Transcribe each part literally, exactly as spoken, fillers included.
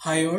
Hi all.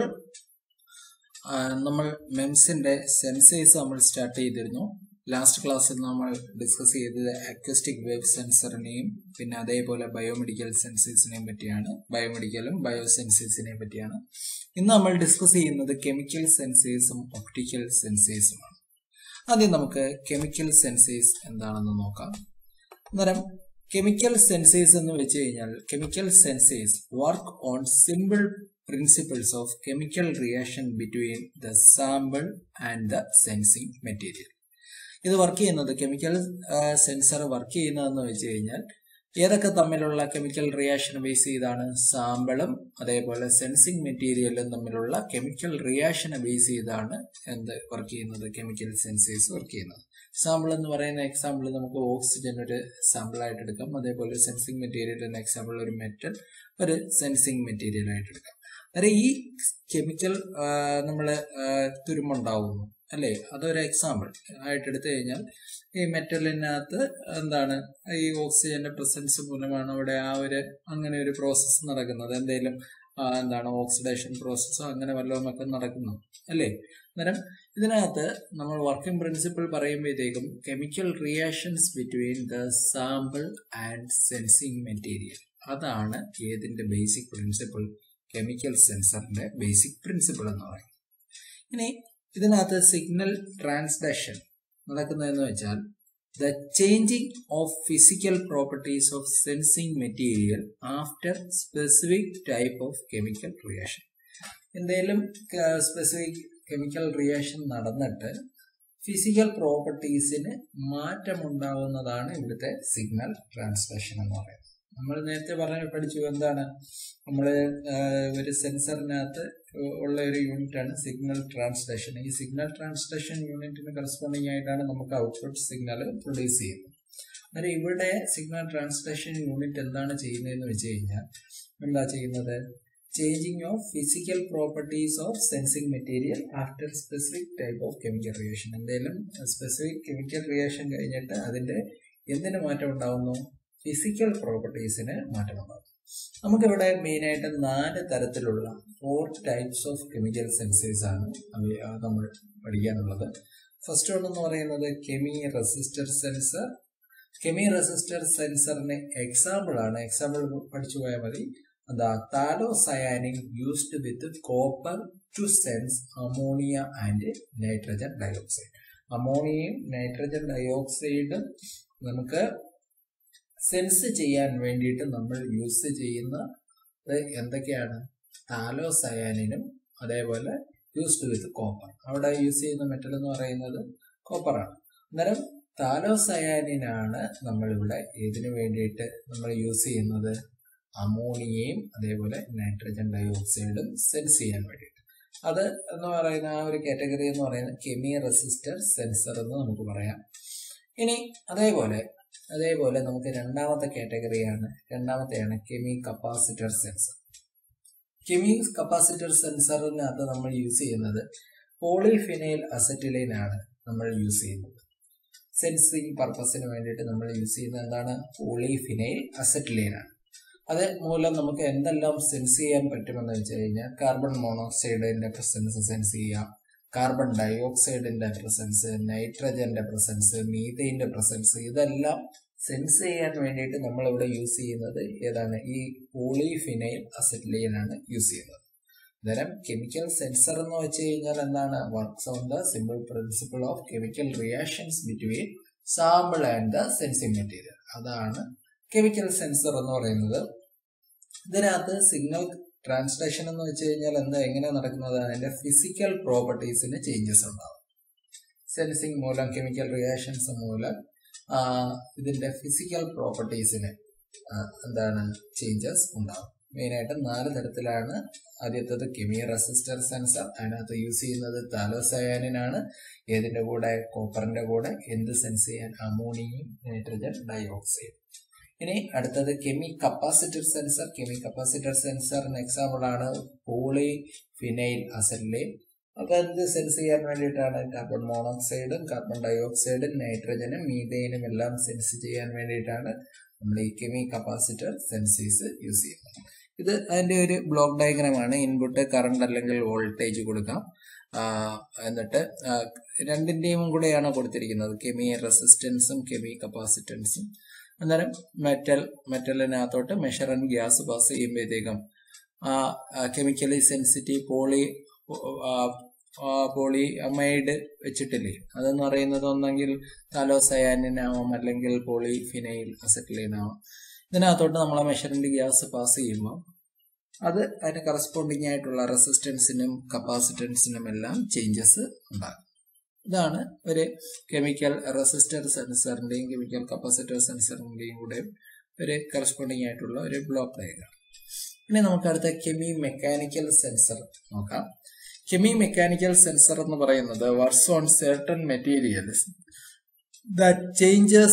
നമ്മൾ മെംസിന്റെ sensors നമ്മൾ സ്റ്റാർട്ട് ചെയ്തിരുന്നു. ലാസ്റ്റ് ക്ലാസ്സിൽ നമ്മൾ ഡിസ്കസ് ചെയ്തത് അക്യൂസ്റ്റിക് വേവ് സെൻസറിനെയും പിന്നെ അതേപോലെ ബയോമെഡിക്കൽ സെൻസേഴ്സിനെയും പറ്റിയാണ്. ബയോമെഡിക്കലും ബയോ സെൻസേഴ്സിനെയും പറ്റിയാണ്. ഇന്ന് നമ്മൾ ഡിസ്കസ് ചെയ്യുന്നത് കെമിക്കൽ സെൻസേഴ്സും ഒപ്റ്റിക്കൽ സെൻസേഴ്സുമാണ്. ആദ്യം നമുക്ക് കെമിക്കൽ സെൻസേഴ്സ് എന്താണെന്ന് നോക്കാം. അന്നേരം കെമിക്കൽ സെൻസേഴ്സ് എന്ന് വെച്ച് കഴിഞ്ഞാൽ chemical sensors work on simple principles of chemical reaction between the sample and the sensing material. ഇത് വർക്ക് ചെയ്യുന്നത് കെമിക്കൽ സെൻസർ വർക്ക് ചെയ്യുന്നതെന്ന് വെച്ച് കഴിഞ്ഞാൽ ഏതൊക്കെ തമ്മിലുള്ള കെമിക്കൽ റിയാക്ഷൻ ബേസ് ചെയ്താണ്? സാമ്പിളും അതേപോലെ സെൻസിങ് മെറ്റീരിയലും തമ്മിലുള്ള കെമിക്കൽ റിയാക്ഷനെ ബേസ് ചെയ്താണ് എന്ത് വർക്ക് ചെയ്യുന്നത്? കെമിക്കൽ സെൻസേഴ്സ് വർക്ക് ചെയ്യുന്നത്. സാമ്പിൾ എന്ന് പറയുന്ന എക്സാമ്പിൾ നമുക്ക് ഓക്സിജൻ ഒരു സാമ്പിൾ ആയിട്ട് എടുക്കാം. അതേപോലെ സെൻസിങ് മെറ്റീരിയൽ എന്ന എക്സാമ്പിൾ ഒരു മെറ്റൽ ഒരു സെൻസിങ് മെറ്റീരിയൽ ആയിട്ട് എടുക്കാം. അതായത് ഈ കെമിക്കൽ നമ്മള് തുരുമ്പുണ്ടാവുന്നു അല്ലേ, അതൊരു എക്സാമ്പിൾ ആയിട്ട് എടുത്തു കഴിഞ്ഞാൽ ഈ മെറ്റലിനകത്ത് എന്താണ് ഈ ഓക്സിജന്റെ പ്രസൻസ് മൂലമാണ് അവിടെ ആ ഒരു അങ്ങനെ ഒരു പ്രോസസ്സ് നടക്കുന്നത്. എന്തെങ്കിലും എന്താണ് ഓക്സിഡേഷൻ പ്രോസസ്സോ അങ്ങനെ വല്ലതും ഒക്കെ നടക്കുന്നു അല്ലേ. അന്നേരം ഇതിനകത്ത് നമ്മൾ വർക്കിംഗ് പ്രിൻസിപ്പിൾ പറയുമ്പോഴത്തേക്കും chemical reactions between the sample and sensing material, അതാണ് ഏതിന്റെ ബേസിക് പ്രിൻസിപ്പിൾ? കെമിക്കൽ സെൻസറിന്റെ ബേസിക് പ്രിൻസിപ്പിൾ എന്ന് പറയും. ഇനി ഇതിനകത്ത് സിഗ്നൽ ട്രാൻസ്ഡക്ഷൻ നടക്കുന്നതെന്ന് വെച്ചാൽ the changing of physical properties of sensing material after specific type of chemical reaction. എന്തെങ്കിലും സ്പെസിഫിക് കെമിക്കൽ റിയാക്ഷൻ നടന്നിട്ട് ഫിസിക്കൽ പ്രോപ്പർട്ടീസിന് മാറ്റമുണ്ടാവുന്നതാണ് ഇവിടുത്തെ സിഗ്നൽ ട്രാൻസ്ഡക്ഷൻ എന്ന് പറയുന്നത്. നമ്മൾ നേരത്തെ പറഞ്ഞ പഠിച്ചു എന്താണ്, നമ്മൾ ഒരു സെൻസറിനകത്ത് ഉള്ള ഒരു യൂണിറ്റ് ആണ് സിഗ്നൽ ട്രാൻസ്ഡക്ഷൻ. ഈ സിഗ്നൽ ട്രാൻസ്ഡക്ഷൻ യൂണിറ്റിന് കറസ്പോണ്ടിങ് ആയിട്ടാണ് നമുക്ക് ഔട്ട്പുട്ട് സിഗ്നൽ പ്രൊഡ്യൂസ് ചെയ്യുന്നത്. അന്നേരം ഇവിടെ സിഗ്നൽ ട്രാൻസ്ഡക്ഷൻ യൂണിറ്റ് എന്താണ് ചെയ്യുന്നതെന്ന് വെച്ച് കഴിഞ്ഞാൽ എന്താ ചെയ്യുന്നത്? Changing of physical properties of sensing material after specific type of chemical reaction. എന്തെങ്കിലും സ്പെസിഫിക് കെമിക്കൽ റിയാക്ഷൻ കഴിഞ്ഞിട്ട് അതിന്റെ എന്തിന് മാറ്റം ഉണ്ടാവുന്നു? ഫിസിക്കൽ പ്രോപ്പർട്ടീസിന് മാറ്റമുണ്ടാകും. നമുക്കിവിടെ മെയിനായിട്ട് നാല് തരത്തിലുള്ള four types of chemical sensors ആണ് നമ്മൾ പഠിക്കാനുള്ളത്. ഫസ്റ്റ് വൺ എന്ന് പറയുന്നത് chemiresistor sensor. Chemiresistor സെൻസറിന് എക്സാമ്പിൾ ആണ്, എക്സാമ്പിൾ പഠിച്ചു പോയാൽ മതി. എന്താ? Phthalocyanine used with copper to sense ammonia and nitrogen dioxide. അമോണിയയും നൈട്രജൻ ഡയോക്സൈഡും നമുക്ക് സെൻസ് ചെയ്യാൻ വേണ്ടിയിട്ട് നമ്മൾ യൂസ് ചെയ്യുന്ന എന്തൊക്കെയാണ്? താലോസയാനിനും അതേപോലെ യൂസ്ഡ് വിത്ത് കോപ്പർ. അവിടെ യൂസ് ചെയ്യുന്ന മെറ്റൽ എന്ന് പറയുന്നത് കോപ്പറാണ്. അന്നേരം താലോസയാനിനാണ് നമ്മളിവിടെ ഇതിനു വേണ്ടിയിട്ട് നമ്മൾ യൂസ് ചെയ്യുന്നത് അമോണിയയും അതേപോലെ നൈട്രജൻ ഡയോക്സൈഡും സെൻസ് ചെയ്യാൻ വേണ്ടിയിട്ട്. അത് എന്ന് പറയുന്ന ആ ഒരു കാറ്റഗറി എന്ന് പറയുന്നത് കെമി റെസിസ്റ്റർ സെൻസർ എന്ന് നമുക്ക് പറയാം. ഇനി അതേപോലെ അതേപോലെ നമുക്ക് രണ്ടാമത്തെ കാറ്റഗറിയാണ് രണ്ടാമത്തെയാണ് chemicapacitor sensor. Chemicapacitor സെൻസറിനകത്ത് നമ്മൾ യൂസ് ചെയ്യുന്നത് പോളിഫിനൈൽ അസറ്റിലൈൻ ആണ് നമ്മൾ യൂസ് ചെയ്യുന്നത്. സെൻസിങ് പർപ്പസിന് വേണ്ടിയിട്ട് നമ്മൾ യൂസ് ചെയ്യുന്നത് എന്താണ്? പോളിഫിനൈൽ അസറ്റിലൈൻ ആണ്. അത് മൂലം നമുക്ക് എന്തെല്ലാം സെൻസ് ചെയ്യാൻ പറ്റുമെന്ന് വെച്ച് കഴിഞ്ഞാൽ കാർബൺ മോണോക്സൈഡിന്റെ പ്രസൻസ് സെൻസ് ചെയ്യാം, കാർബൺ ഡയോക്സൈഡിന്റെ പ്രസൻസ്, നൈട്രജന്റെ പ്രസൻസ്, മീഥൈന്റെ പ്രസൻസ്, ഇതെല്ലാം സെൻസ് ചെയ്യാൻ വേണ്ടിയിട്ട് നമ്മൾ ഇവിടെ യൂസ് ചെയ്യുന്നത് ഏതാണ്? ഈ പോളിഫിനൈൽ അസറ്റിലൈൻ ആണ് യൂസ് ചെയ്യുന്നത്. അന്നേരം കെമിക്കൽ സെൻസർ എന്ന് വെച്ച് കഴിഞ്ഞാൽ എന്താണ്? Works on the simple principle of chemical reactions between sample and the sensing material. അതാണ് കെമിക്കൽ സെൻസർ എന്ന് പറയുന്നത്. ഇതിനകത്ത് സിഗ്നൽ ട്രാൻസ്ഡക്ഷൻ എന്ന് വെച്ച് കഴിഞ്ഞാൽ എന്താ എങ്ങനെ നടക്കുന്നത്? അതിന്റെ ഫിസിക്കൽ പ്രോപ്പർട്ടീസിന് ചേഞ്ചസ് ഉണ്ടാവും. സെൻസിങ് മൂലം കെമിക്കൽ റിയാക്ഷൻസ് മൂലം ഇതിന്റെ ഫിസിക്കൽ പ്രോപ്പർട്ടീസിന് എന്താണ് ചേഞ്ചസ് ഉണ്ടാവും. മെയിനായിട്ട് നാല് തരത്തിലാണ്. ആദ്യത്തേത് കെമി റെസിസ്റ്റർ സെൻസർ. അതിനകത്ത് യൂസ് ചെയ്യുന്നത് താലോസയാനിനാണ്. ഏതിന്റെ കൂടെ? കോപ്പറിന്റെ കൂടെ. എന്ത് സെൻസ് ചെയ്യാൻ? അമോണിയയും നൈട്രജൻ ഡയോക്സൈഡ്. ഇനി അടുത്തത് chemicapacitor sensor. Chemicapacitor സെൻസറിന് എക്സാമ്പിൾ ആണ് പോളിഫിനൈൽ അസറ്റിലൈൻ. അപ്പൊ എന്ത് സെൻസ് ചെയ്യാൻ വേണ്ടിയിട്ടാണ്? കാർബൺ മോണോക്സൈഡും കാർബൺ ഡയോക്സൈഡും നൈട്രജനും മീഥൈനും എല്ലാം സെൻസ് ചെയ്യാൻ വേണ്ടിയിട്ടാണ് നമ്മൾ ഈ കെമി കപ്പാസിറ്റർ സെൻസേഴ്സ് യൂസ് ചെയ്യുന്നത്. ഇത് അതിൻ്റെ ഒരു ബ്ലോക്ക് ഡയഗ്രാമാണ്. ഇൻപുട്ട് കറണ്ട് അല്ലെങ്കിൽ വോൾട്ടേജ് കൊടുക്കാം. എന്നിട്ട് രണ്ടിൻ്റെയും കൂടെയാണ് കൊടുത്തിരിക്കുന്നത്, കെമി റെസിസ്റ്റൻസും കെമി കപ്പാസിറ്റൻസും. അന്നേരം മെറ്റൽ മെറ്റലിനകത്തോട്ട് മെഷർ ആൻഡ് ഗ്യാസ് പാസ് ചെയ്യുമ്പോഴത്തേക്കും ആ chemically sensitive poly polyamide വെച്ചിട്ടില്ലേ, അതെന്ന് പറയുന്നത് ഒന്നെങ്കിൽ താലോസയാനിനാവാം അല്ലെങ്കിൽ പോളി ഫിനൈൽ അസറ്റിലീനാവാം. ഇതിനകത്തോട്ട് നമ്മൾ മെഷറിൻ്റെ ഗ്യാസ് പാസ് ചെയ്യുമ്പോൾ അത് അതിന് കറസ്പോണ്ടിങ് ആയിട്ടുള്ള റെസിസ്റ്റൻസിനും കപ്പാസിറ്റൻസിനും എല്ലാം ചേഞ്ചസ് ഉണ്ടാകും. ഇതാണ് ഒരു കെമിക്കൽ റെസിസ്റ്റർ സെൻസറിൻ്റെയും കെമിക്കൽ കപ്പാസിറ്റർ സെൻസറിൻ്റെയും കൂടെ ഒരു കറസ്പോണ്ടിങ് ആയിട്ടുള്ള ഒരു ബ്ലോക്ക് ഡയഗ്രാം. ഇനി നമുക്ക് അടുത്ത കെമി മെക്കാനിക്കൽ സെൻസർ നോക്കാം. കെമി മെക്കാനിക്കൽ സെൻസർ എന്ന് പറയുന്നത് works on certain materials that changes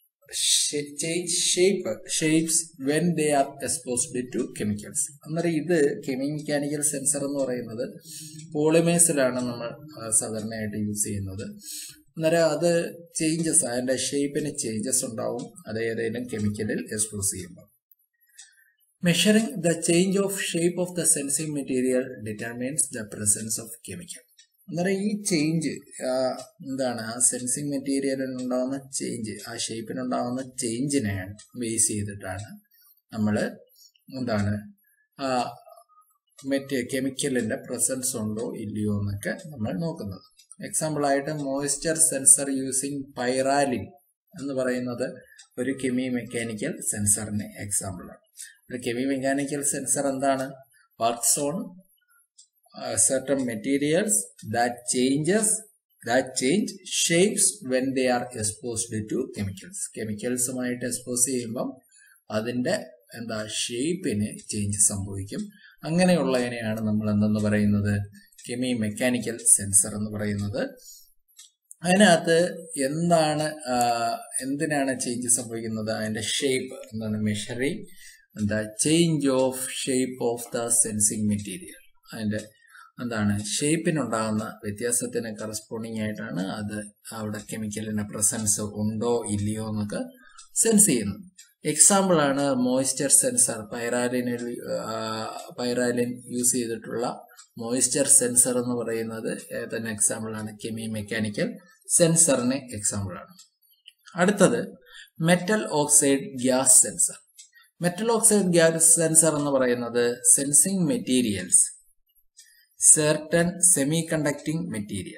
change shape shapes when they are exposed to chemicals. അന്നേരം ഇത് കെമി മെക്കാനിക്കൽ സെൻസർ എന്ന് പറയുന്നത് പോളിമേഴ്സിലാണ് നമ്മൾ സാധാരണയായിട്ട് യൂസ് ചെയ്യുന്നത്. അന്നേരം അത് ചേഞ്ചസ്, അതിൻ്റെ ഷേപ്പിന് ചേഞ്ചസ് ഉണ്ടാവും അത് ഏതെങ്കിലും കെമിക്കലിൽ എക്സ്പോസ് ചെയ്യുമ്പോൾ. Measuring the change of shape of the sensing material determines the presence of chemical. അന്നേരം ഈ ചേഞ്ച് എന്താണ്, ആ സെൻസിങ് മെറ്റീരിയലിനുണ്ടാകുന്ന ചേഞ്ച്, ആ ഷേപ്പിനുണ്ടാകുന്ന ചേഞ്ചിനെ ബേസ് ചെയ്തിട്ടാണ് നമ്മൾ എന്താണ് ആ മറ്റ് കെമിക്കലിൻ്റെ പ്രസൻസ് ഉണ്ടോ ഇല്ലയോ എന്നൊക്കെ നമ്മൾ നോക്കുന്നത്. എക്സാമ്പിളായിട്ട് മോയ്സ്ചർ സെൻസർ യൂസിങ് പൈറാലിൻ എന്ന് പറയുന്നത് ഒരു കെമി മെക്കാനിക്കൽ സെൻസറിന് എക്സാമ്പിളാണ്. ഒരു കെമി മെക്കാനിക്കൽ സെൻസർ എന്താണ്, works on certain materials that changes that change shapes when they are exposed to chemicals. കെമിക്കൽസുമായിട്ട് എക്സ്പോസ് ചെയ്യുമ്പം അതിൻ്റെ എന്താ ഷേപ്പിന് ചേഞ്ച് സംഭവിക്കും. അങ്ങനെയുള്ളതിനെയാണ് നമ്മൾ എന്തെന്ന് പറയുന്നത്, കെമി മെക്കാനിക്കൽ സെൻസർ എന്ന് പറയുന്നത്. അതിനകത്ത് എന്താണ് എന്തിനാണ് ചേഞ്ച് സംഭവിക്കുന്നത്, അതിൻ്റെ ഷേപ്പ് എന്താണ്, measuring the change of shape of the sensing material. അതിൻ്റെ എന്താണ് ഷേപ്പിനുണ്ടാകുന്ന വ്യത്യാസത്തിന് കറസ്പോണ്ടിങ് ആയിട്ടാണ് അത് അവിടെ കെമിക്കലിൻ്റെ പ്രസൻസ് ഉണ്ടോ ഇല്ലയോ എന്നൊക്കെ സെൻസ് ചെയ്യുന്നത്. എക്സാമ്പിളാണ് മോയ്സ്ചർ സെൻസർ. പൈറാലിനിൽ പൈറാലിൻ യൂസ് ചെയ്തിട്ടുള്ള മോയ്സ്ചർ സെൻസർ എന്ന് പറയുന്നത് തന്നെ എക്സാമ്പിളാണ്, കെമി മെക്കാനിക്കൽ സെൻസറിന് എക്സാമ്പിളാണ്. അടുത്തത് metal oxide gas sensor. Metal oxide gas sensor എന്ന് പറയുന്നത് sensing materials certain semi-conducting material.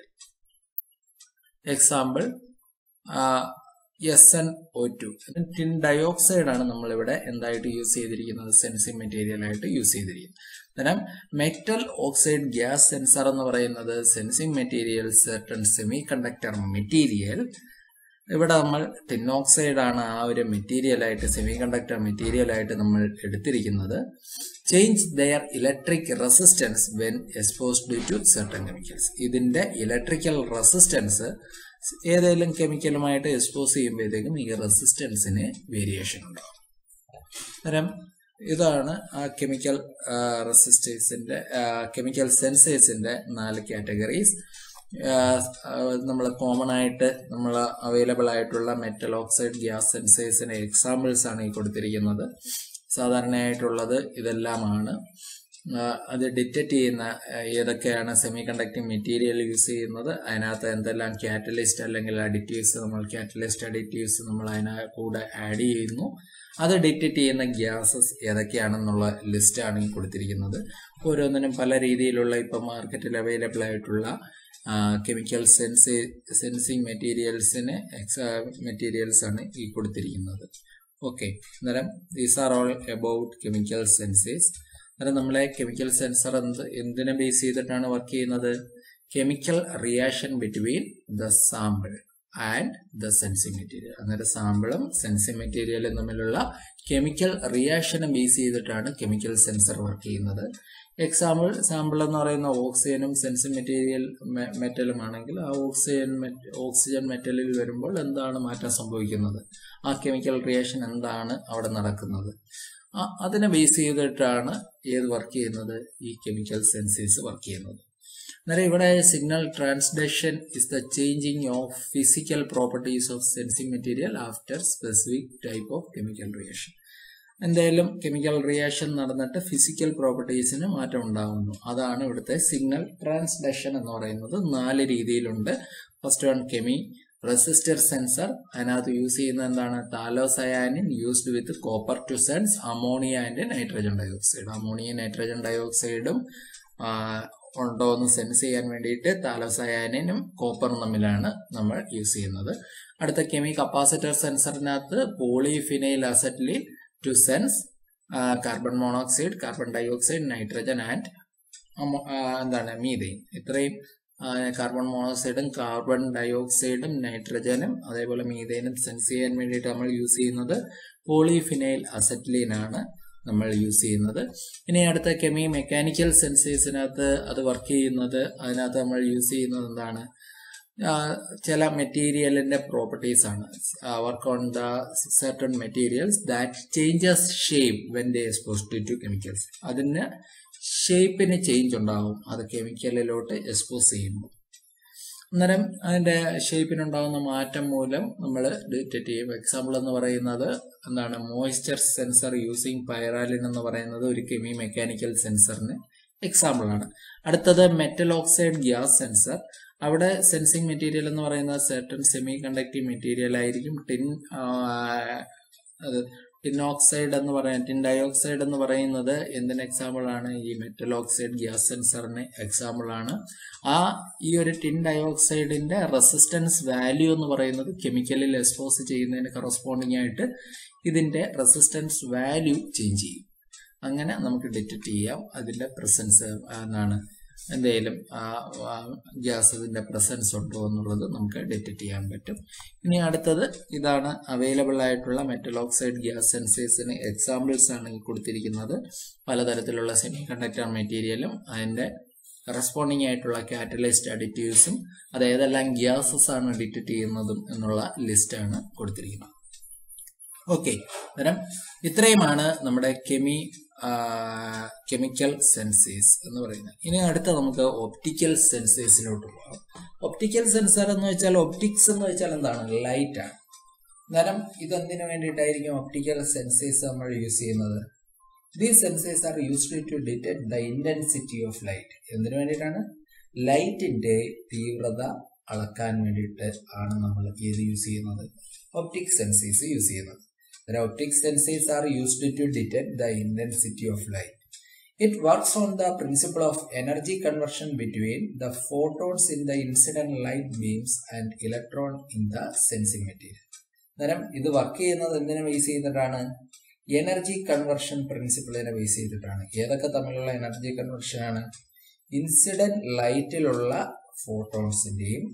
Example S N O two. Tin dioxide ആണ് നമ്മളിവിടെ എന്തായിട്ട് യൂസ് ചെയ്തിരിക്കുന്നത്, സെൻസിങ് മെറ്റീരിയൽ ആയിട്ട് യൂസ് ചെയ്തിരിക്കുന്നത്. അന്നേരം മെറ്റൽ ഓക്സൈഡ് ഗ്യാസ് സെൻസർ എന്ന് പറയുന്നത് sensing material certain semi-conductor material. ഇവിടെ നമ്മൾ ടിൻ ഓക്സൈഡ് ആണ് ആ ഒരു മെറ്റീരിയൽ ആയിട്ട്, സെമി കണ്ടക്ടർ മെറ്റീരിയൽ ആയിട്ട് നമ്മൾ എടുത്തിരിക്കുന്നത്. Change their electric resistance when exposed to certain chemicals. ഇതിന്റെ ഇലക്ട്രിക്കൽ റെസിസ്റ്റൻസ് ഏതെങ്കിലും കെമിക്കലുമായിട്ട് എക്സ്പോസ് ചെയ്യുമ്പോഴത്തേക്കും ഈ റെസിസ്റ്റൻസിന് വേരിയേഷൻ ഉണ്ടാവും. അന്നേരം ഇതാണ് ആ കെമിക്കൽ റെസിസ്റ്റേഴ്സിന്റെ കെമിക്കൽ സെൻസേഴ്സിന്റെ നാല് കാറ്റഗറീസ്. നമ്മൾ കോമൺ ആയിട്ട് നമ്മൾ അവൈലബിൾ ആയിട്ടുള്ള മെറ്റൽ ഓക്സൈഡ് ഗ്യാസ് സെൻസേഴ്സിന്റെ എക്സാമ്പിൾസ് ആണ് ഈ കൊടുത്തിരിക്കുന്നത്. സാധാരണയായിട്ടുള്ളത് ഇതെല്ലാമാണ്. അത് ഡിറ്റക്ട് ചെയ്യുന്ന ഏതൊക്കെയാണ് സെമി കണ്ടക്ടിങ് മെറ്റീരിയൽ യൂസ് ചെയ്യുന്നത്, അതിനകത്ത് എന്തെല്ലാം കാറ്റലിസ്റ്റ് അല്ലെങ്കിൽ അഡിറ്റീവ്സ്, നമ്മൾ കാറ്റലിസ്റ്റ് അഡിറ്റീവ്സ് നമ്മൾ അതിനകത്ത് കൂടെ ആഡ് ചെയ്യുന്നു. അത് ഡിറ്റക്ട് ചെയ്യുന്ന ഗ്യാസസ് ഏതൊക്കെയാണെന്നുള്ള ലിസ്റ്റാണ് ഈ കൊടുത്തിരിക്കുന്നത്. ഓരോന്നിനും പല രീതിയിലുള്ള ഇപ്പം മാർക്കറ്റിൽ അവൈലബിൾ ആയിട്ടുള്ള കെമിക്കൽ സെൻസി സെൻസിങ് മെറ്റീരിയൽസിന് എക്സാ മെറ്റീരിയൽസ് ആണ് ഈ കൊടുത്തിരിക്കുന്നത്. ഓക്കെ, അന്നേരം these are all about chemical sensors. അന്നേരം നമ്മളെ കെമിക്കൽ സെൻസർ എന്ത് എന്തിനെ ബേസ് ചെയ്തിട്ടാണ് വർക്ക് ചെയ്യുന്നത്, chemical reaction between the sample and the sensing material. അന്നേരം സാമ്പിളും സെൻസിങ് മെറ്റീരിയലും തമ്മിലുള്ള കെമിക്കൽ റിയാക്ഷനെ ബേസ് ചെയ്തിട്ടാണ് കെമിക്കൽ സെൻസർ വർക്ക് ചെയ്യുന്നത്. എക്സാമ്പിൾ സാമ്പിൾ എന്ന് പറയുന്ന ഓക്സിജനും സെൻസിങ് മെറ്റീരിയൽ മെറ്റലും ആണെങ്കിൽ ആ ഓക്സിജൻ ഓക്സിജൻ മെറ്റലിൽ വരുമ്പോൾ എന്താണ് മാറ്റം സംഭവിക്കുന്നത്, ആ കെമിക്കൽ റിയാക്ഷൻ എന്താണ് അവിടെ നടക്കുന്നത്, അതിനെ ബേസ് ചെയ്തിട്ടാണ് ഏത് വർക്ക് ചെയ്യുന്നത്, ഈ കെമിക്കൽ സെൻസേഴ്സ് വർക്ക് ചെയ്യുന്നത്. അന്നേരം ഇവിടെ signal transduction is the changing of physical properties of sensing material after specific type of chemical reaction. എന്തെങ്കിലും കെമിക്കൽ റിയാക്ഷൻ നടന്നിട്ട് ഫിസിക്കൽ പ്രോപ്പർട്ടീസിന് മാറ്റം ഉണ്ടാകുന്നു. അതാണ് ഇവിടുത്തെ സിഗ്നൽ ട്രാൻസ്ഡക്ഷൻ എന്ന് പറയുന്നത്. നാല് രീതിയിലുണ്ട്. First one chemiresistor sensor. അതിനകത്ത് യൂസ് ചെയ്യുന്നത് എന്താണ്? Phthalocyanine used with copper to sense ammonia and nitrogen dioxide. Ammonia nitrogen ഡയോക്സൈഡും ഉണ്ടോ എന്ന് സെൻസ് ചെയ്യാൻ വേണ്ടിയിട്ട് താലോസയാനിനും കോപ്പറും തമ്മിലാണ് നമ്മൾ യൂസ് ചെയ്യുന്നത്. അടുത്ത കെമി കപ്പാസിറ്റർ സെൻസറിനകത്ത് polyphenyl acetylene to sense carbon monoxide, carbon dioxide, nitrogen and എന്താണ് മീഥെയിൻ. ഇത്രയും കാർബൺ മോണോക്സൈഡും കാർബൺ ഡയോക്സൈഡും നൈട്രജനും അതേപോലെ മീഥെയിനും സെൻസ് ചെയ്യാൻ വേണ്ടിയിട്ട് നമ്മൾ യൂസ് ചെയ്യുന്നത് പോളിഫിനൈൽ അസറ്റിലിൻ ആണ് നമ്മൾ യൂസ് ചെയ്യുന്നത്. ഇനി അടുത്ത കെമി മെക്കാനിക്കൽ സെൻസേഴ്സിനകത്ത് അത് വർക്ക് ചെയ്യുന്നത്, അതിനകത്ത് നമ്മൾ യൂസ് ചെയ്യുന്നത് എന്താണ്? ചില മെറ്റീരിയലിന്റെ പ്രോപ്പർട്ടീസ് ആണ്. Work on the certain materials that changes shape when they exposed to chemicals. അതിന് ഷേപ്പിന് ചേഞ്ച് ഉണ്ടാവും അത് കെമിക്കലിലോട്ട് എക്സ്പോസ് ചെയ്യുമ്പോൾ. അന്നേരം അതിന്റെ ഷേപ്പിനുണ്ടാകുന്ന മാറ്റം മൂലം നമ്മൾ ഡിറ്റക്ട് ചെയ്യും. എക്സാമ്പിൾ എന്ന് പറയുന്നത് എന്താണ്? മോയ്സ്ചർ സെൻസർ യൂസിങ് പൈറാലിൻ എന്ന് പറയുന്നത് ഒരു കെമി മെക്കാനിക്കൽ സെൻസറിന് എക്സാമ്പിൾ ആണ്. അടുത്തത് മെറ്റൽ ഓക്സൈഡ് ഗ്യാസ് സെൻസർ. അവിടെ സെൻസിങ് മെറ്റീരിയൽ എന്ന് പറയുന്നത് സെർട്ടൺ സെമി കണ്ടക്ടീവ് മെറ്റീരിയൽ ആയിരിക്കും. ടിൻ അത് ടിൻ ഓക്സൈഡ് എന്ന് പറയുന്നത് ടിൻ ഡയോക്സൈഡ് എന്ന് പറയുന്നത് എന്തിന് എക്സാമ്പിൾ ആണ്? ഈ മെറ്റൽ ഓക്സൈഡ് ഗ്യാസ് സെൻസറിന് എക്സാമ്പിൾ ആണ്. ആ ഈ ഒരു ടിൻ ഡയോക്സൈഡിന്റെ റെസിസ്റ്റൻസ് വാല്യൂ എന്ന് പറയുന്നത് കെമിക്കലിൽ എക്സ്പോസ് ചെയ്യുന്നതിന് കറസ്പോണ്ടിങ് ആയിട്ട് ഇതിന്റെ റെസിസ്റ്റൻസ് വാല്യൂ ചേഞ്ച് ചെയ്യും. അങ്ങനെ നമുക്ക് ഡിറ്റക്ട് ചെയ്യാം അതിന്റെ പ്രസൻസ് എന്നാണ്, എന്തെങ്കിലും ഗ്യാസിന്റെ പ്രസൻസ് ഉണ്ടോ എന്നുള്ളത് നമുക്ക് ഡിറ്റക്ട് ചെയ്യാൻ പറ്റും. ഇനി അടുത്തത് ഇതാണ് അവൈലബിൾ ആയിട്ടുള്ള മെറ്റൽ ഓക്സൈഡ് ഗ്യാസ് സെൻസേഴ്സിന് എക്സാമ്പിൾസ് ആണ് ഈ കൊടുത്തിരിക്കുന്നത്. പലതരത്തിലുള്ള സെമി കണ്ടക്ടർ മെറ്റീരിയലും അതിന്റെ കറസ്പോണ്ടിങ് ആയിട്ടുള്ള കാറ്റലൈസ്ഡ് അഡിറ്റീവ്സും അത് ഏതെല്ലാം ഗ്യാസസ് ആണ് ഡിറ്റക്ട് ചെയ്യുന്നതും എന്നുള്ള ലിസ്റ്റാണ് കൊടുത്തിരിക്കുന്നത്. ഓക്കെ, അന്നേരം ഇത്രയുമാണ് നമ്മുടെ കെമി കെമിക്കൽ സെൻസേഴ്സ് എന്ന് പറയുന്നത്. ഇനി അടുത്ത നമുക്ക് ഒപ്റ്റിക്കൽ സെൻസേഴ്സിലോട്ട് പോകാം. ഒപ്റ്റിക്കൽ സെൻസർ എന്ന് വെച്ചാൽ ഒപ്റ്റിക്സ് എന്ന് വെച്ചാൽ എന്താണ്? ലൈറ്റ് ആണ്. അന്നേരം ഇതെന്തിനു വേണ്ടിയിട്ടായിരിക്കും ഒപ്റ്റിക്കൽ സെൻസേഴ്സ് നമ്മൾ യൂസ് ചെയ്യുന്നത്? These sensors are used to detect the intensity of light. എന്തിനു വേണ്ടിയിട്ടാണ്? ലൈറ്റിന്റെ തീവ്രത അളക്കാൻ വേണ്ടിയിട്ട് ആണ് നമ്മൾ ഇത് യൂസ് ചെയ്യുന്നത്, ഒപ്റ്റിക് സെൻസേഴ്സ് യൂസ് ചെയ്യുന്നത്. The optic sensors are used to detect the intensity of light. It works on the principle of energy conversion between the photons in the incident light beams and electron in the sensing material. അന്നേരം ഇത് work ചെയ്യുന്നത് എന്തിനെ base ചെയ്തിട്ടാണ്? Energy conversion പ്രിൻസിപ്പിളിനെ base ചെയ്തിട്ടാണ്. ഏതൊക്കെ തമ്മിലുള്ള energy conversion ആണ്? Incident ലൈറ്റിലുള്ള ഫോട്ടോൺസിന്റെയും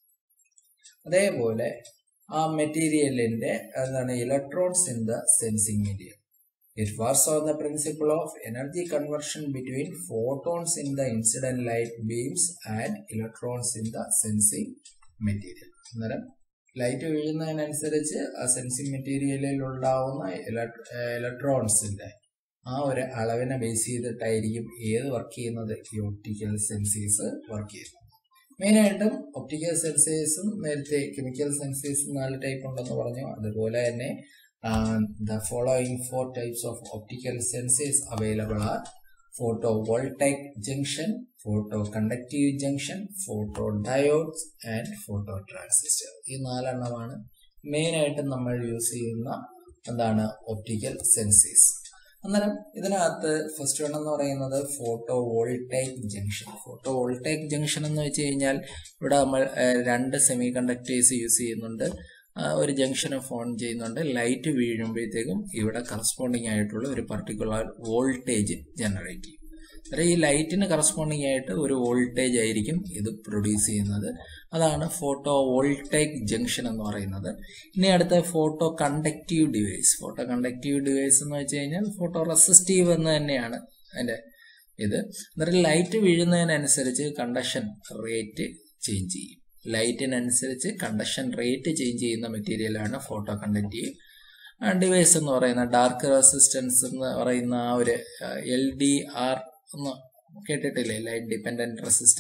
അതേപോലെ ആ മെറ്റീരിയലിന്റെ എന്താണ് electrons in the sensing medium. It works on the principle of energy conversion between photons in the incident light beams and electrons in the sensing material. അന്നേരം ലൈറ്റ് വീഴുന്നതിനനുസരിച്ച് ആ സെൻസിങ് മെറ്റീരിയലിൽ ഉണ്ടാവുന്ന ഇലക്ട്രോൺസിന്റെ ആ ഒരു അളവിനെ ബേസ് ചെയ്തിട്ടായിരിക്കും ഏത് വർക്ക് ചെയ്യുന്നത്? ഈ ഒപ്റ്റിക്കൽ സെൻസേഴ്സ് വർക്ക് ചെയ്യുന്നത്. മെയിനായിട്ടും ഒപ്റ്റിക്കൽ സെൻസേഴ്സും നേരത്തെ കെമിക്കൽ സെൻസേഴ്സും നാല് ടൈപ്പ് ഉണ്ടെന്ന് പറഞ്ഞു. അതുപോലെ തന്നെ the following four types of optical sensors available are photovoltaic junction, photoconductive junction, photodiodes and phototransistor. ഈ നാലെണ്ണമാണ് മെയിനായിട്ടും നമ്മൾ യൂസ് ചെയ്യുന്ന എന്താണ് ഒപ്റ്റിക്കൽ സെൻസേഴ്സ്. അന്നേരം ഇതിനകത്ത് ഫസ്റ്റ് വൺ എന്ന് പറയുന്നത് photovoltaic junction. Photovoltaic junction എന്ന് വെച്ച് കഴിഞ്ഞാൽ ഇവിടെ നമ്മൾ രണ്ട് സെമി കണ്ടക്ടേഴ്സ് യൂസ് ചെയ്യുന്നുണ്ട്. ഒരു ജംഗ്ഷന് ഫോൺ ചെയ്യുന്നുണ്ട്. ലൈറ്റ് വീഴുമ്പോഴത്തേക്കും ഇവിടെ കറസ്പോണ്ടിങ് ആയിട്ടുള്ള ഒരു പർട്ടിക്കുലർ വോൾട്ടേജ് ജനറേറ്റ് ചെയ്യും. അതായത് ഈ ലൈറ്റിന് കറസ്പോണ്ടിങ് ആയിട്ട് ഒരു വോൾട്ടേജ് ആയിരിക്കും ഇത് പ്രൊഡ്യൂസ് ചെയ്യുന്നത്. അതാണ് ഫോട്ടോ വോൾട്ടൈക് ജംഗ്ഷൻ എന്ന് പറയുന്നത്. ഇനി അടുത്ത photoconductive device. Photoconductive device എന്ന് വെച്ച് കഴിഞ്ഞാൽ ഫോട്ടോ റെസിസ്റ്റീവ് എന്ന് തന്നെയാണ് അതിന്റെ ഇത്. അന്നേരം ലൈറ്റ് വീഴുന്നതിനനുസരിച്ച് കണ്ടക്ഷൻ റേറ്റ് ചേഞ്ച് ചെയ്യും. ലൈറ്റിനനുസരിച്ച് കണ്ടക്ഷൻ റേറ്റ് ചേഞ്ച് ചെയ്യുന്ന മെറ്റീരിയലാണ് ഫോട്ടോ കണ്ടക്റ്റീവ് ഡിവൈസ് എന്ന് പറയുന്നത്. ഡാർക്ക് റെസിസ്റ്റൻസ് എന്ന് പറയുന്ന ആ ഒരു എൽ ഡി ആർ ഒന്ന് കേട്ടിട്ടില്ലേ? Light dependent resistor.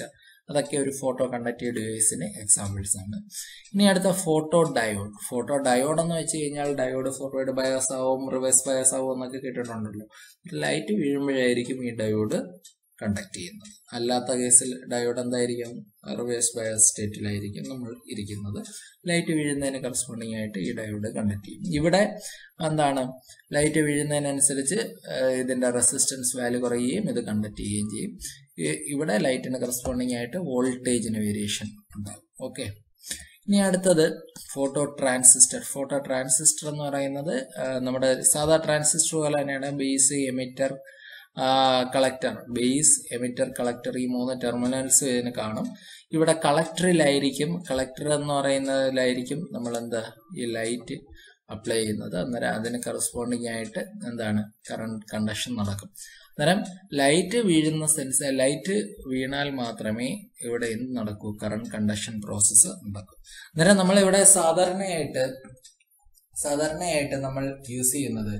അതൊക്കെ ഒരു ഫോട്ടോ കണ്ടക്റ്റീവ് ഡിവൈസിന് എക്സാമ്പിൾസ് ആണ്. ഇനി അടുത്ത ഫോട്ടോ ഡയോഡ്. ഫോട്ടോ ഡയോഡ് എന്ന് വെച്ച് കഴിഞ്ഞാൽ ഡയോഡ് ഫോർവേഡ് ബയാസ് ആവും, റിവേഴ്സ് ബയാസ് ആവും എന്നൊക്കെ കേട്ടിട്ടുണ്ടല്ലോ. ലൈറ്റ് വീഴുമ്പോഴായിരിക്കും ഈ ഡയോഡ് കണ്ടക്ട് ചെയ്യുന്നത്. അല്ലാത്ത കേസിൽ ഡയോഡ് എന്തായിരിക്കും? റിവേഴ്സ് ബയാസ് സ്റ്റേറ്റിലായിരിക്കും നമ്മൾ ഇരിക്കുന്നത്. ലൈറ്റ് വീഴുന്നതിന് കറസ്പോണ്ടിങ് ആയിട്ട് ഈ ഡയോഡ് കണ്ടക്ട് ചെയ്യും. ഇവിടെ എന്താണ്, ലൈറ്റ് വീഴുന്നതിനനുസരിച്ച് ഇതിന്റെ റെസിസ്റ്റൻസ് വാല്യൂ കുറയുകയും ഇത് കണ്ടക്ട് ചെയ്യുകയും ചെയ്യും. ഇവിടെ ലൈറ്റിന് കറസ്പോണ്ടിങ് ആയിട്ട് വോൾട്ടേജിന് വേരിയേഷൻ ഉണ്ടാകും. ഓക്കെ, ഇനി അടുത്തത് ഫോട്ടോ ട്രാൻസിസ്റ്റർ. ഫോട്ടോ ട്രാൻസിസ്റ്റർ എന്ന് പറയുന്നത് നമ്മുടെ സാധാ ട്രാൻസിസ്റ്റർ പോലെ തന്നെയാണ്. Base, emitter, collector. Base, emitter, collector, ഈ മൂന്ന് ടെർമിനൽസ് ഇതിന് കാണും. ഇവിടെ കളക്ടറിലായിരിക്കും, കളക്ടർ എന്ന് പറയുന്നതിലായിരിക്കും നമ്മൾ എന്താ ഈ ലൈറ്റ് അപ്ലൈ ചെയ്യുന്നത്. അന്നേരം അതിന് കറസ്പോണ്ടിങ് ആയിട്ട് എന്താണ് കറണ്ട് കണ്ടക്ഷൻ നടക്കും. അന്നേരം ലൈറ്റ് വീഴുന്ന സെൻസ്, ലൈറ്റ് വീണാൽ മാത്രമേ ഇവിടെ എന്ത് നടക്കൂ? കറണ്ട് കണ്ടക്ഷൻ പ്രോസസ്സ് നടക്കും. അന്നേരം നമ്മൾ ഇവിടെ സാധാരണയായിട്ട് സാധാരണയായിട്ട് നമ്മൾ യൂസ് ചെയ്യുന്നത്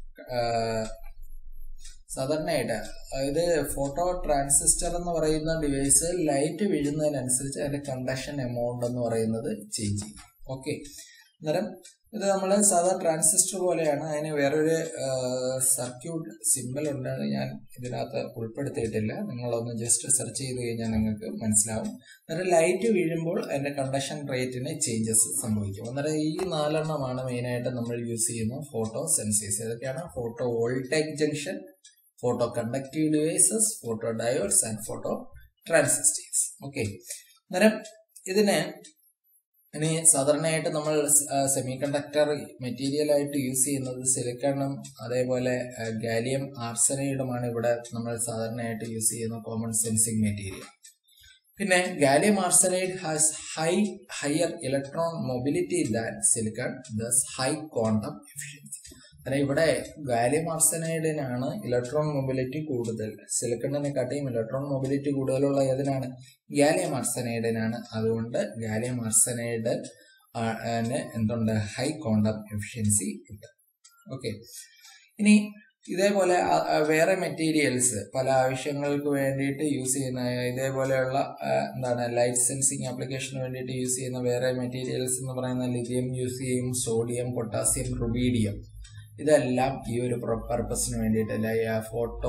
സാധാരണയായിട്ട് ഇത് ഫോട്ടോ ട്രാൻസിസ്റ്റർ എന്ന് പറയുന്ന ഡിവൈസ് ലൈറ്റ് വീഴുന്നതിനനുസരിച്ച് അതിന്റെ കണ്ടക്ഷൻ എമൗണ്ട് എന്ന് പറയുന്നത് ചേഞ്ച് ചെയ്യും. ഓക്കെ, അന്നേരം ഇത് നമ്മൾ സാധാ ട്രാൻസിസ്റ്റർ പോലെയാണ്. അതിന് വേറൊരു സർക്യൂട്ട് സിമ്പിൾ ഉണ്ട്, ഞാൻ ഇതിനകത്ത് ഉൾപ്പെടുത്തിയിട്ടില്ല. നിങ്ങളൊന്ന് ജസ്റ്റ് സെർച്ച് ചെയ്ത് കഴിഞ്ഞാൽ നിങ്ങൾക്ക് മനസ്സിലാവും. അന്നേരം ലൈറ്റ് വീഴുമ്പോൾ അതിന്റെ കണ്ടക്ഷൻ റേറ്റിന് ചേഞ്ചസ് സംഭവിക്കും. അന്നേരം ഈ നാലെണ്ണമാണ് മെയിനായിട്ട് നമ്മൾ യൂസ് ചെയ്യുന്ന ഫോട്ടോ സെൻസേഴ്സ്. ഇതൊക്കെയാണ് photo voltage junction, photoconductive devices, photodiodes and phototransistors. Okay, അന്നേരം ഇതിന് ഇനി സാധാരണയായിട്ട് നമ്മൾ സെമി കണ്ടക്ടർ മെറ്റീരിയൽ ആയിട്ട് യൂസ് ചെയ്യുന്നത് സിലിക്കണും അതേപോലെ ഗാലിയം ആർസനൈഡുമാണ് ഇവിടെ നമ്മൾ സാധാരണയായിട്ട് യൂസ് ചെയ്യുന്ന കോമൺ സെൻസിങ് മെറ്റീരിയൽ. പിന്നെ gallium arsenide has high higher electron mobility than silicon, thus high quantum efficiency. അതായത് ഇവിടെ ഗാലിയം ആർസനൈഡിനാണ് ഇലക്ട്രോൺ മൊബിലിറ്റി കൂടുതൽ. സിലിക്കണിനെക്കാട്ടിയും ഇലക്ട്രോൺ മൊബിലിറ്റി കൂടുതലുള്ള ഏതിനാണ്? ഗാലിയം ആർസനൈഡിനാണ്. അതുകൊണ്ട് ഗാലിയം ആർസനൈഡ് എന്തുണ്ട്? ഹൈ ക്വാണ്ടം എഫിഷ്യൻസി ഉണ്ട്. ഓക്കെ, ഇനി ഇതേപോലെ വേറെ മെറ്റീരിയൽസ് പല ആവശ്യങ്ങൾക്ക് വേണ്ടിയിട്ട് യൂസ് ചെയ്യുന്ന ഇതേപോലെയുള്ള എന്താണ് ലൈറ്റ് സെൻസിങ് ആപ്ലിക്കേഷന് വേണ്ടിയിട്ട് യൂസ് ചെയ്യുന്ന വേറെ മെറ്റീരിയൽസ് എന്ന് പറയുന്ന ലിഥിയം യൂസ് ചെയ്യും, സോഡിയം, പൊട്ടാസ്യം, റുബീഡിയം. ഇതെല്ലാം ഈ ഒരു പർപ്പസിന് വേണ്ടിയിട്ട് ഫോട്ടോ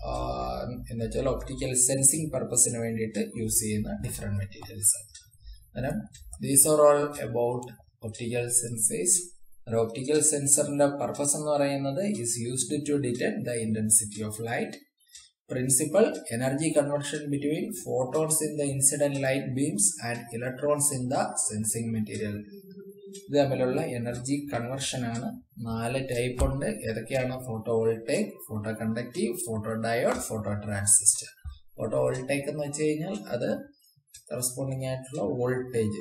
എന്ന് വെച്ചാൽ ഒപ്റ്റിക്കൽ സെൻസിങ് പർപ്പസിന് വേണ്ടിയിട്ട് യൂസ് ചെയ്യുന്ന ഡിഫറെന്റ് മെറ്റീരിയൽസ് ആണ്. അന്നേരം these are all about optical sensors. Optical സെൻസറിന്റെ പർപ്പസ് എന്ന് പറയുന്നത് is used to detect the intensity of light. Principle energy conversion between photons in the incident light beams and electrons in the sensing material. ഇത് തമ്മിലുള്ള energy conversion ആണ്. നാല് type ഉണ്ട്. ഏതൊക്കെയാണ്? Photovoltaic, photoconductive, photodiode, phototransistor. Photovoltaic എന്ന് വെച്ച് കഴിഞ്ഞാൽ അത് കറസ്പോണ്ടിങ് ആയിട്ടുള്ള വോൾട്ടേജ്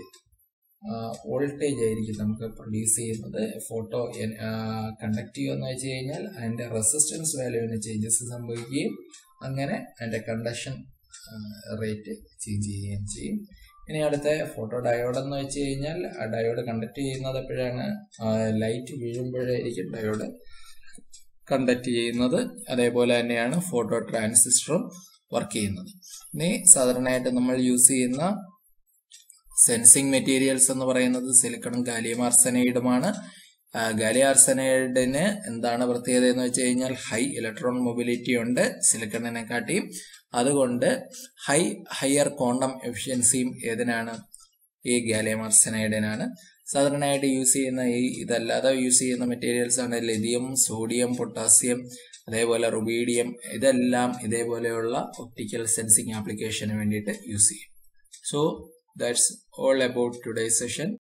വോൾട്ടേജ് ആയിരിക്കും നമുക്ക് പ്രൊഡ്യൂസ് ചെയ്യുന്നത്. ഫോട്ടോ കണ്ടക്റ്റീവ് എന്ന് വെച്ച് കഴിഞ്ഞാൽ അതിന്റെ റെസിസ്റ്റൻസ് വാല്യൂവിന് ചേഞ്ചസ് സംഭവിക്കുകയും അങ്ങനെ അതിന്റെ കണ്ടക്ഷൻ റേറ്റ് ചേഞ്ച് ചെയ്യുകയും ചെയ്യും. ഇനി അടുത്ത ഫോട്ടോ ഡയോഡ് എന്ന് വെച്ച് കഴിഞ്ഞാൽ ഡയോഡ് കണ്ടക്ട് ചെയ്യുന്നത് എപ്പോഴാണ്? ലൈറ്റ് വീഴുമ്പോഴായിരിക്കും ഡയോഡ് കണ്ടക്ട് ചെയ്യുന്നത്. അതേപോലെ തന്നെയാണ് ഫോട്ടോ ട്രാൻസിസ്റ്ററും വർക്ക് ചെയ്യുന്നത്. ഇനി സാധാരണയായിട്ട് നമ്മൾ യൂസ് ചെയ്യുന്ന സെൻസിങ് മെറ്റീരിയൽസ് എന്ന് പറയുന്നത് സിലിക്കണും ഗാലിയം ആർസനൈഡുമാണ്. ഗാലിയം ആർസനൈഡിന് എന്താണ് പ്രത്യേകത എന്ന് വെച്ച് കഴിഞ്ഞാൽ ഹൈ ഇലക്ട്രോൺ മൊബിലിറ്റി ഉണ്ട് സിലിക്കണിനെക്കാട്ടിയും. അതുകൊണ്ട് ഹൈ ഹയർ ക്വാണ്ടം എഫിഷ്യൻസിയും ഏതിനാണ്? ഈ ഗാലിയം ആർസനൈഡിനാണ്. സാധാരണയായിട്ട് യൂസ് ചെയ്യുന്ന ഈ ഇതല്ലാതെ യൂസ് ചെയ്യുന്ന മെറ്റീരിയൽസ് ആണ് ലിഥിയം, സോഡിയം, പൊട്ടാസ്യം, അതേപോലെ റുബീഡിയം. ഇതെല്ലാം ഇതേപോലെയുള്ള ഒപ്റ്റിക്കൽ സെൻസിങ് ആപ്ലിക്കേഷന് വേണ്ടിയിട്ട് യൂസ് ചെയ്യും. So that's all about today's session.